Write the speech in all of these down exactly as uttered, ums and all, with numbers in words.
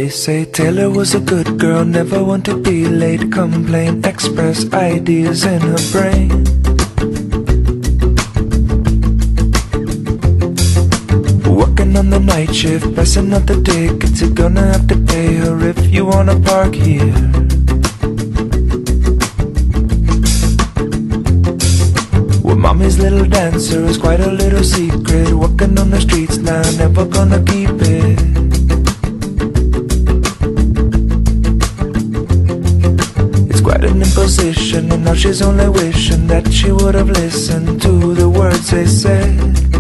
They say Taylor was a good girl, never want to be late, complain, express ideas in her brain. Working on the night shift, pressing out the tickets, you're gonna have to pay her if you wanna park here. Well, mommy's little dancer is quite a little secret, walking on the streets now, never gonna keep it. Quite an imposition, and now she's only wishing that she would have listened to the words they said.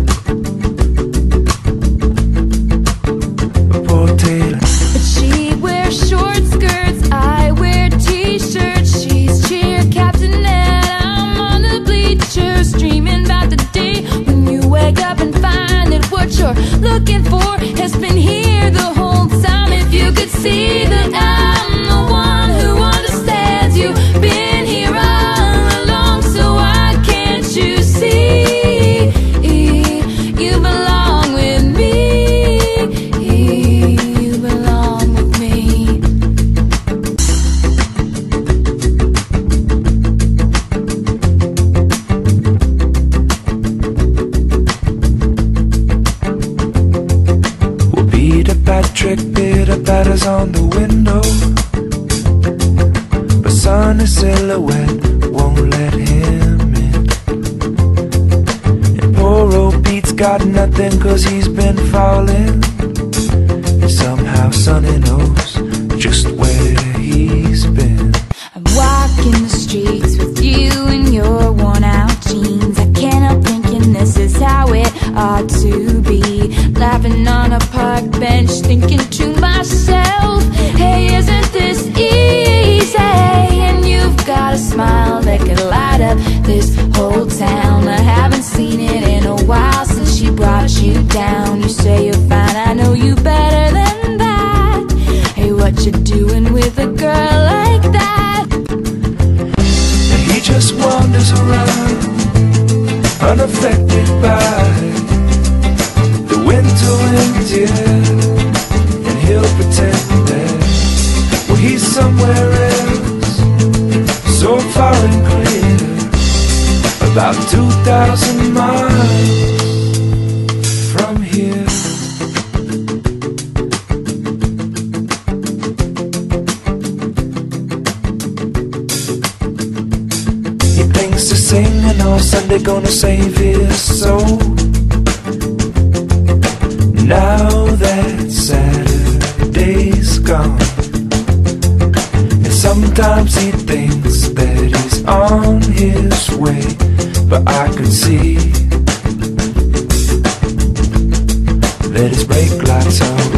Poor Taylor. But she wears short skirts, I wear t-shirts. She's cheer captain and I'm on the bleachers, dreaming about the day when you wake up and find that what you're looking for has been here the whole time. If you could see that I'm the one who understands, you've been here all along, so why can't you see you belong with me? You belong with me. We'll beat a Patrick, bitter batters on the window, sunny silhouette won't let him in. And poor old Pete's got nothing cause he's been falling, and somehow Sonny knows just where he's been. I'm walking the streets with you in your worn out jeans. I can't help thinking this is how it ought to be. Laughing on a park bench, thinking to myself, hey, isn't this easy? And you've got a smile that could light up this whole town. I haven't seen it in a while since she brought you down. You say you're fine, I know you better than that. Hey, what you doing with a girl like that? He just wanders around, unaffected by the winter winds, yeah. And he'll pretend that, well, he's somewhere else, so far and clear, about two thousand miles from here. He thinks to sing and all Sunday gonna save his soul. Now that Saturday's gone, and sometimes he thinks that he's on his way, but I could see that his brake lights are